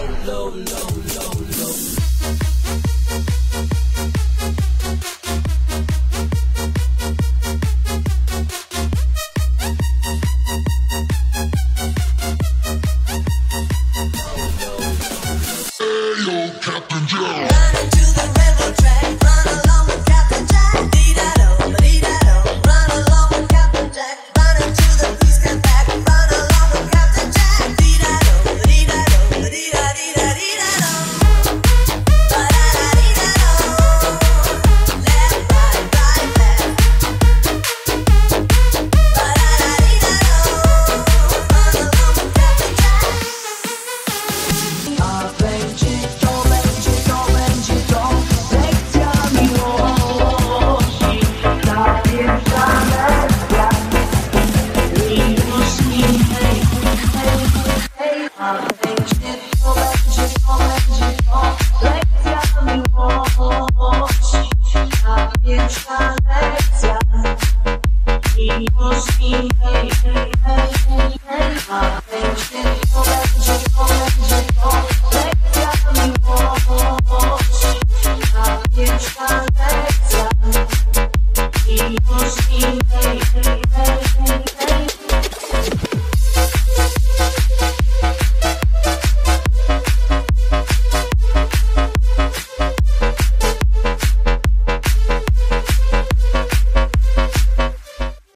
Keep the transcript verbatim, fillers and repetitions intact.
low, low, low, low. Captain Joe. Running to the railroad track, run along with Captain Jack. Dee-da-do, dee-da-do, run along with Captain Jack. Running to the police car back, run along with Captain Jack. Dee-da-do, dee-da-do, dee-da-dee-da-dee-da-do. Ba-da-da-dee-da-do. Left, right, right, left. Ba-da-da-dee-da-do. Run along with Captain Jack. A będzie to, będzie to, będzie to lekcja miłości. Ta pierwsza lekcja miłości. Hej, hej, hej. A będzie to, będzie to, będzie to lekcja miłości. Ta pierwsza lekcja miłości. Hej, hej.